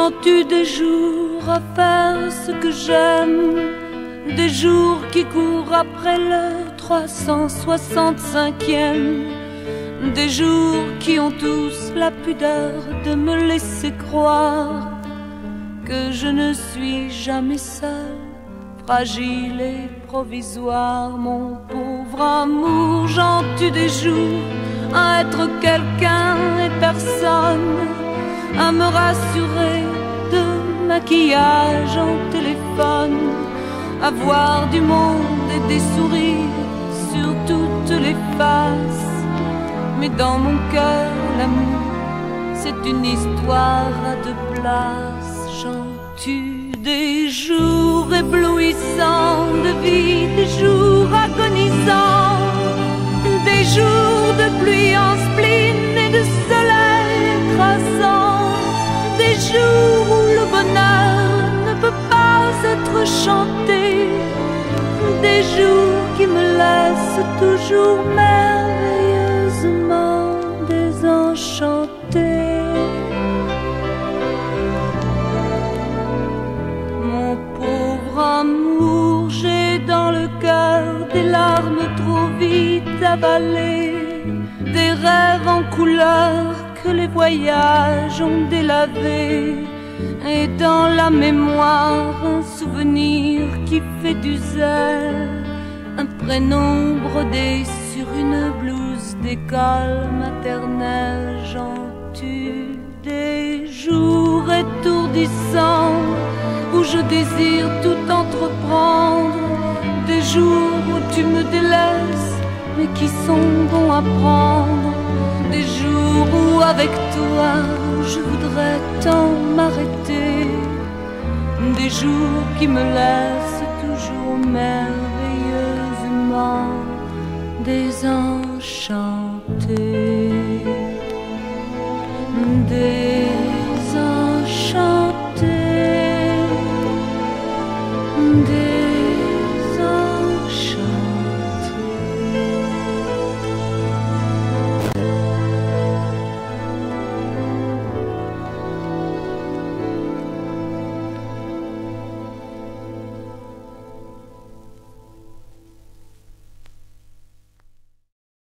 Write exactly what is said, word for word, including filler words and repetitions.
Prends-tu des jours à faire ce que j'aime, des jours qui courent après le trois cent soixante-cinquième, des jours qui ont tous la pudeur de me laisser croire que je ne suis jamais seule, fragile et provisoire. Mon pauvre amour, j'en tue des jours à être quelqu'un et personne, à me rassurer de maquillage en téléphone, à voir du monde et des sourires sur toutes les faces. Mais dans mon cœur, l'amour, c'est une histoire à deux places. J'en tue des jours éblouissants de vie, des jours agonisants, des jours de pluie en spleen et de soleil écrasant, des jours où le bonheur ne peut pas être chanté, des jours qui me laissent toujours merveilleusement désenchantée. Mon pauvre amour, j'ai dans le cœur des larmes trop vite avalées, des rêves en couleur que les voyages ont délavés, et dans la mémoire un souvenir qui fait du zèle, un prénom brodé sur une blouse d'école maternelle. J'en tue des jours étourdissants où je désire tout entreprendre, des jours où tu me délaisses mais qui sont bons à prendre, des jours où avec toi je voudrais tant m'arrêter, des jours qui me laissent toujours merveilleusement désenchantée. Des